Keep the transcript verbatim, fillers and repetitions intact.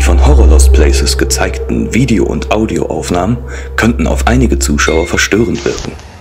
von Horror Lost Places gezeigten Video- und Audioaufnahmen könnten auf einige Zuschauer verstörend wirken.